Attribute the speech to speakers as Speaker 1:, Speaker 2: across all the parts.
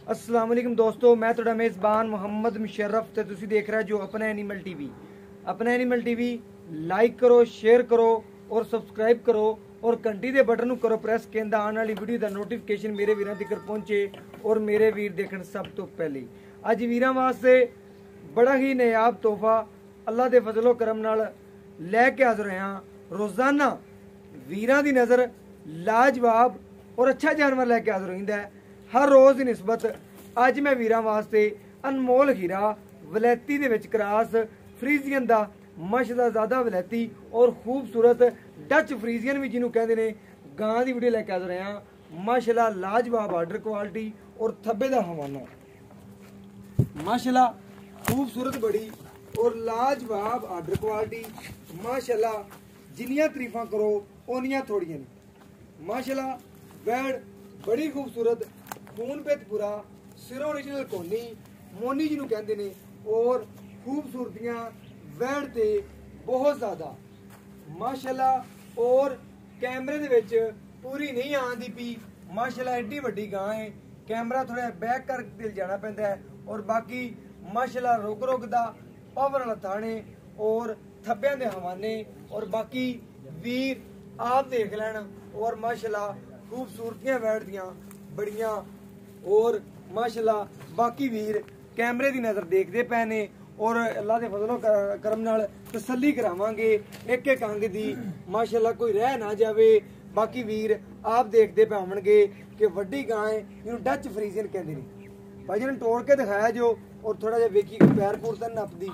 Speaker 1: अस्सलाम वालेकुम दोस्तों, मैं तुहाडा मेज़बान मुहम्मद मुशर्रफ ते तुसी देख रहे जो अपना एनिमल टीवी। अपना एनिमल टीवी लाइक करो, शेयर करो और सब्सक्राइब करो और घंटी दे बटन नूं करो प्रेस कहंदा आने वाली वीडियो दा नोटिफिकेशन मेरे वीरां तक पहुंचे और मेरे वीर देखण सब तो पहले। अज वीरां वास्ते बड़ा ही नायाब तोहफा अल्लाह दे फजलो करम नाल लैके हाज़र होए हां। रोज़ाना वीरां दी नज़र लाजवाब और अच्छा जानवर लैके हाज़र होइंदा है। हर रोज़ की निस्बत अज मैं वीरां वास्ते अनमोल हीरा वलैती दे विच क्रास फ्रीजियन दा मशदाज़ादा वलैती और खूबसूरत डच फ्रीजियन भी जिन्हों कहते हैं गां की वीडियो लैके हाज़र रहे हैं। माशाल्लाह लाजवाब आर्डर क्वालिटी और थब्बे का हवाना माशाल्लाह खूबसूरत बड़ी और लाजवाब आर्डर क्वालिटी। माशाल्लाह जिन्नियां तरीफां करो उन्नियां थोड़ियां ने। माशाल्लाह वैड़ बड़ी खूबसूरत खून पेत पूरा सिरों ओरिजिनल कोनी मोनी जिन्हों कहते हैं और खूबसूरतियां वैड़ ते बहुत ज़्यादा माशाल्लाह। और कैमरे दे विच पूरी नहीं आंदी पी। माशाल्लाह एड्डी वड्डी गां है, कैमरा थोड़ा बैक कर दिल जाना पैंदा है। और बाकी माशाल्लाह रुक रुक दा पावर वाला थाने और थब्बियां दे हवाने और बाकी वीर आप देख लैन। और माशाल्लाह खूबसूरतियां वैड़ दियां बड़ियां और माशाल्लाह बाकी वीर कैमरे की नज़र देखते पे ने और अल्लाह के फजलो करम नाल तसल्ली करावांगे एक एक अंग दी। माशाल्लाह कोई रह ना जावे। बाकी वीर आप देखते पे होणगे कि वड्डी गां है, इन्हूं डच फ्रीजियन कहंदे ने। भाई जी ने तोड़ के दिखाया जो और थोड़ा जिहा वेखी पैर पूर तो नपदी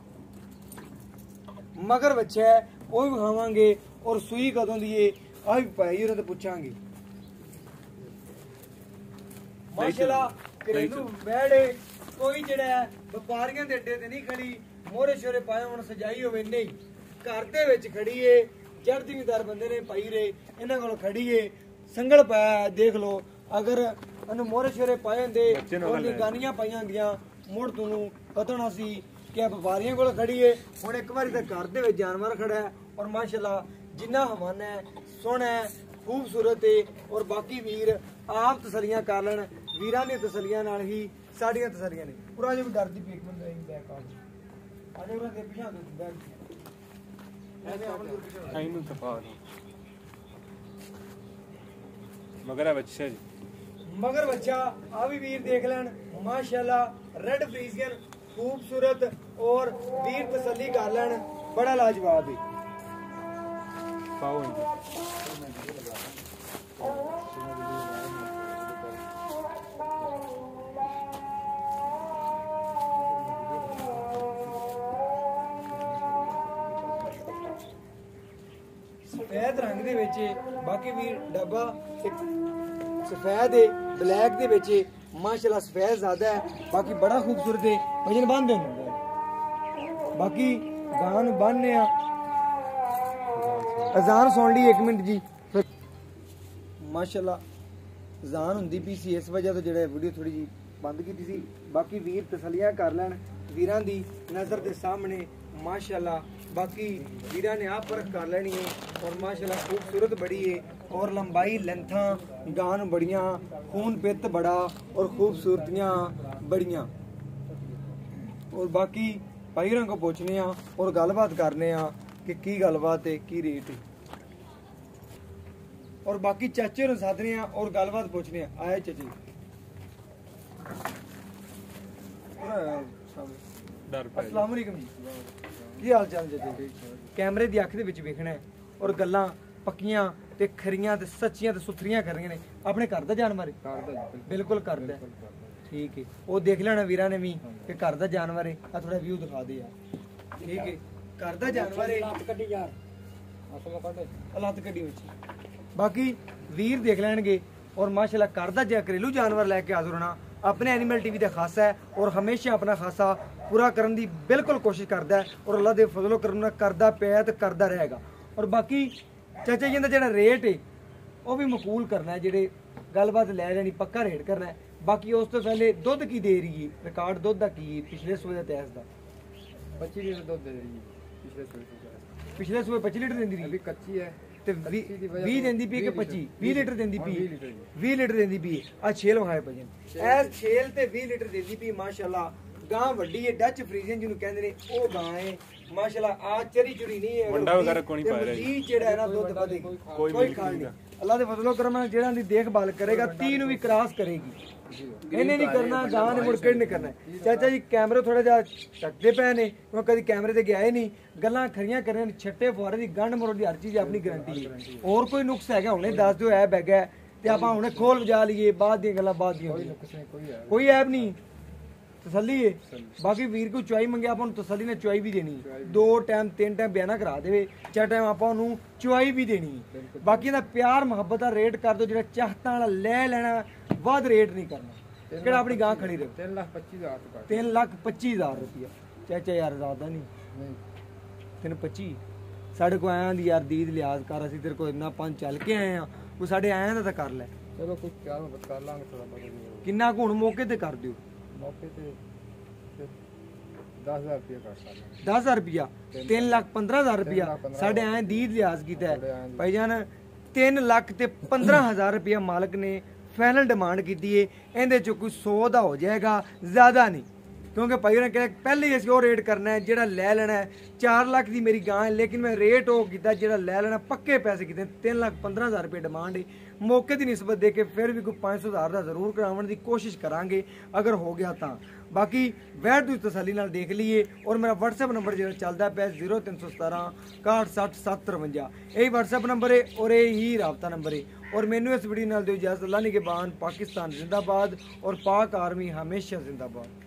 Speaker 1: मगर बच्चा है वो भी विखावांगे और सूई कदों दी है आ भी पाई उन्हें तो पूछांगे। माशाल्लाह घरेलू वैड़ कोई जेड़ा है व्यापारियों के अड्डे ते नहीं खड़ी मोहरे शोरे पाए हुण सजाई होवे नहीं, घर दे विच खड़ी है। जड़ जिमीदार बंदे ने पाई रहे इन्हां कोल खड़ी है। संगल पाया देख लो, अगर इन्हूं मोहरे शोरे पाए होंदे और निगानियां पाईयां होंदियां मुड़ तूं पता होना सी कि व्यापारियों कोल खड़ी है। हुण एक बारी तां घर दे विच जानवर खड़ा है और माशाल्लाह जिन्ना हवाना है सोहना है खूबसूरत है। और बाकी वीर आप तसलियां कर लैन, वीरां दी तसलियां नाल ही साड़ियां तसलियां ने। पूरा जो डर दी पेक बंदा इन बैक आ जाओ दे पिछा दो बैक ऐसे अमल कर पिछा आई नु तफा मगर बच्चा जी मगर बच्चा आ भी वीर देख लैन। माशाल्लाह रेड फ्रीजियन खूबसूरत और वीर तसल्ली कर लैन बड़ा लाजवाब है। पाओ सफेद रंग दे विच बाकी भी डब्बा एक सफेद है ब्लैक दे विच माशाल्लाह सफेद ज्यादा है। बाकी बड़ा खूबसूरत है वजन बंद है। बाकी गान बनने अजान सुन ली एक मिनट जी। माशाल्लाह अजान हुंदी पई सी इस वजह तो जेड़ा वीडियो थोड़ी जी बंद की सी। बाकी वीर तसलियां कर लैन वीरां दी नज़र के सामने। माशाल्लाह बाकी वीरां ने आप परख कर लेनी है और माशाल्लाह खूबसूरत बड़ी है और लंबाई लेंथा गान बड़ियां खून पित बड़ा और खूबसूरतियां बड़ियां। और बाकी भाईरां को पूछने और गलबात करने कि की गलबात है की रेट है। और बाकी चाचे नूं साधने और गलबात पूछने आए चाचे अस्सलाम वालेकुम जी की हाल चाल चाचे। कैमरे की अख दे विच वेखना है और गल्लां पक्कियां ते खरियां ते सच्चियां ते सुथरियां करनियां ने। अपने घर दा जानवर है बिल्कुल करदा है ठीक है। वो देख लेना वीरां ने भी कि घर दा जानवर है। आ थोड़ा व्यू दिखा दे यार ठीक है। घर दा जानवर है लत कड्डी यार लत कड्डी विच बाकी वीर देख लैणगे। और माशाल्लाह घर दा घरेलू जानवर लैके हाज़र होना अपने एनिमल टीवी का खासा है और हमेशा अपना खासा पूरा करने की बिल्कुल कोशिश करता है और अल्लाह के फजलो करम करता पे तो करता रहेगा। और बाकी चाचा जी का जो रेट है वह भी मकूल करना है, जेडे गलबात लै जानी पक्का रेट करना है। बाकी उस तो पहले दुध की दे रही है रिकॉर्ड दुध का की पिछले सूबे का तैस का 25 लीटर दुध दे रही है। पिछले सूबे 25 लीटर देंदी रही। अभी कच्ची है ਤੇ 20 ਦਿੰਦੀ ਪਈ ਕਿ 25 20 ਲੀਟਰ ਦਿੰਦੀ ਪਈ 20 ਲੀਟਰ ਦਿੰਦੀ ਪਈ ਆ ਛੇਲ ਵਿਖਾਏ ਭਜਨ ਐਸ ਛੇਲ ਤੇ 20 ਲੀਟਰ ਦਿੰਦੀ ਪਈ ਮਾਸ਼ਾਅੱਲਾ ਗਾਂ ਵੱਡੀ ਹੈ ਡੱਚ ਫਰੀਜ਼ਨ ਜਿਹਨੂੰ ਕਹਿੰਦੇ ਨੇ ਉਹ ਗਾਂ ਹੈ ਮਾਸ਼ਾਅੱਲਾ ਆ ਚਰੀ ਚੁਰੀ ਨਹੀਂ ਹੈ
Speaker 2: ਵੰਡਾ ਵਗੈਰਾ ਕੋਈ ਨਹੀਂ ਪਾਇਆ
Speaker 1: ਜੀ ਜਿਹੜਾ ਹੈ ਨਾ ਦੁੱਧ ਵਧੇ ਕੋਈ ਖਾਲ ਨਹੀਂ ਅੱਲਾ ਦੇ ਫਜ਼ਲੋ ਕਰਮ ਨਾਲ ਜਿਹੜਾ ਦੀ ਦੇਖਭਾਲ ਕਰੇਗਾ 30 ਨੂੰ ਵੀ ਕ੍ਰਾਸ ਕਰੇਗੀ ਇਹਨੇ ਨਹੀਂ ਕਰਨਾ ਗਾਂ ਨੇ ਮੁੜ ਕੇ ਨਹੀਂ ਕਰਨਾ ਚਾਚਾ ਜੀ ਕੈਮਰੇ ਥੋੜਾ ਜਿਹਾ ਟੱਕਦੇ ਪਏ ਨੇ ਉਹ ਕਦੀ ਕੈਮਰੇ ਤੇ ਗਿਆ ਹੀ ਨਹੀਂ ਗੱਲਾਂ ਖਰੀਆਂ ਕਰਨ ਛੱਟੇ ਫੁਆਰੇ ਦੀ ਗੰਢ ਮਰੋੜ ਦੀ ਹਰ ਚੀਜ਼ ਆਪਣੀ ਗਾਰੰਟੀ ਹੈ ਹੋਰ ਕੋਈ ਨੁਕਸ ਹੈਗਾ ਹੁਣੇ ਦੱਸ ਦਿਓ ਐਬ ਹੈਗਾ ਤੇ ਆਪਾਂ ਹੁਣੇ ਖੋਲ ਵਜਾ ਲਈਏ ਬਾਅਦ ਦੀਆਂ ਗੱਲਾਂ ਬਾਅਦ ਦੀਆਂ ਕੋਈ ਐਬ ਨਹੀਂ ਤਸੱਲੀ ਹੈ ਬਾਕੀ ਵੀਰ ਕੋਈ ਚੁਆਈ ਮੰਗਿਆ ਆਪਾਂ ਨੂੰ ਤਸੱਲੀ ਨਾਲ ਚੁਆਈ ਵੀ ਦੇਣੀ 2 ਟਾਈਮ 3 ਟਾਈਮ ਬਿਆਨਾ ਕਰਾ ਦੇਵੇ 4 ਟਾਈਮ ਆਪਾਂ ਉਹਨੂੰ ਚੁਆਈ ਵੀ ਦੇਣੀ ਬਾਕੀ ਇਹਦਾ ਪਿਆਰ ਮੁਹੱਬਤ ਦਾ ਰੇਟ ਕਰ ਦੋ ਜਿਹੜਾ ਚਾਹਤਾਂ ਵਾਲਾ ਲੈ ਲੈਣਾ ਵੱਧ ਰੇਟ ਨਹੀਂ ਕਰਨਾ ਕਿਹੜਾ ਆਪਣੀ ਗਾਂ ਖੜੀ ਰਹੇ 3,25,000 ਰੁਪਇਆ ਚਾਚਾ ਯਾਰ ਜ਼ਿਆਦਾ ਨਹੀਂ 3,25 ਸਾਡੇ ਕੋਲ ਆਇਆਂ ਦੀ ਯਾਰ ਦੀਦ ਲਿਹਾਜ਼ ਕਰ ਅਸੀਂ ਤੇਰੇ ਕੋਲ ਇੰਨਾ ਪੰਜ ਚੱਲ ਕੇ ਆਏ ਆ ਕੋਈ ਸਾਡੇ ਆਇਆਂ ਦਾ ਤਾਂ ਕਰ ਲੈ
Speaker 3: ਚਲੋ ਕੁਝ ਪਿਆਰ ਮੁਹੱਬਤ ਕਰ ਲਾਂਗੇ ਥੋੜਾ ਬਹੁਤ
Speaker 1: ਕਿੰਨਾ ਕੁ ਹੁਣ ਮੌਕੇ ਤੇ ਕਰ ਦਿਓ
Speaker 3: ਮੌਕੇ ਤੇ 10,000 ਰੁਪਏ ਕਰ ਸਕਦੇ
Speaker 1: 10,000 ਰੁਪਇਆ 3,15,000 ਰੁਪਇਆ ਸਾਡੇ ਐਂ ਦੀਦ ਲਿਹਾਜ਼ ਕੀਤਾ ਹੈ ਭਾਈ ਜਾਨ 3 ਲੱਖ ਤੇ 15,000 ਰੁਪਇਆ ਮਾਲਕ ਨੇ ਫਾਈਨਲ ਡਿਮਾਂਡ ਕੀਤੀ ਹੈ ਇਹਦੇ ਚ ਕੋਈ 100 ਦਾ ਹੋ ਜਾਏਗਾ ਜ਼ਿਆਦਾ ਨਹੀਂ ਕਿਉਂਕਿ ਭਾਈ ਨੇ ਕਿਹਾ ਪਹਿਲੇ ਹੀ ਅਸੀਂ ਉਹ ਰੇਟ ਕਰਨਾ ਹੈ ਜਿਹੜਾ ਲੈ ਲੈਣਾ ਹੈ 4 ਲੱਖ ਦੀ ਮੇਰੀ ਗਾਂ ਹੈ ਲੇਕਿਨ ਮੈਂ ਰੇਟ ਉਹ ਕੀਤਾ ਜਿਹੜਾ ਲੈ ਲੈਣਾ ਪੱਕੇ ਪੈਸੇ ਕੀਤੇ 3,15,000 ਰੁਪਏ ਡਿਮਾਂਡ ਹੈ ਮੌਕੇ ਦੀ ਨਿਸਬਤ ਦੇ ਕੇ ਫਿਰ ਵੀ ਕੋਈ 500,000 ਦਾ ਜ਼ਰੂਰ ਕਰਾਉਣ ਦੀ ਕੋਸ਼ਿਸ਼ ਕਰਾਂਗੇ ਅਗਰ ਹੋ ਗਿਆ ਤਾਂ ਬਾਕੀ ਵੈਟ ਤੁਸੀਂ ਤਸੱਲੀ ਨਾਲ ਦੇਖ ਲਈਏ ਔਰ ਮੇਰਾ WhatsApp ਨੰਬਰ ਜਿਹੜਾ ਚੱਲਦਾ ਪਿਆ 0317 6160 753 ਇਹੀ WhatsApp ਨੰਬਰ ਹੈ ਔਰ ਇਹ ਹੀ ਰਾਬਤਾ ਨੰਬਰ ਹੈ और मैनू इस वीडियो नाल दो इजाजत अल्लाह निगहबान पाकिस्तान जिंदाबाद और पाक आर्मी हमेशा जिंदाबाद।